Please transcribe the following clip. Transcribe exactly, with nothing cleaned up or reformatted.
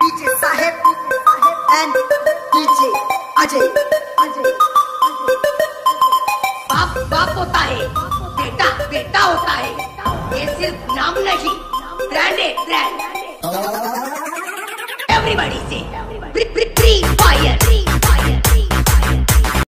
DJ Saheb and DJ Ajay Ajay बाप बाप होता है, बेटा बेटा होता है। ये सिर्फ नाम नहीं, ब्रांड है ब्रांड। एवरीबॉडी से